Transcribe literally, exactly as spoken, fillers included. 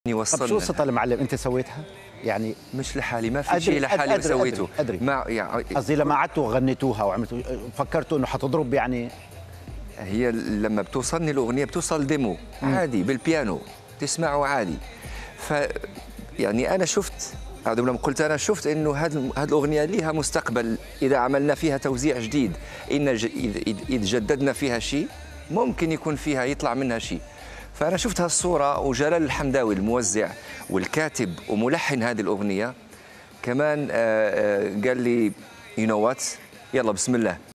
وصلنا. طب شو القصة المعلم انت سويتها؟ يعني مش لحالي، ما في شيء لحالي أدري سويته. أدري ما يعني قصدي لما قعدتوا وغنيتوها وعملتوا فكرتوا انه حتضرب يعني؟ هي لما بتوصلني الاغنيه بتوصل ديمو عادي بالبيانو تسمعه عادي. ف يعني انا شفت هذا لما قلت انا شفت انه هذه هذه الاغنيه لها مستقبل اذا عملنا فيها توزيع جديد، ان اذا جددنا فيها شيء ممكن يكون فيها يطلع منها شيء. فانا شفت هالصوره، وجلال الحمداوي الموزع والكاتب وملحن هذه الاغنيه كمان قال لي يو نو وات، يلا بسم الله.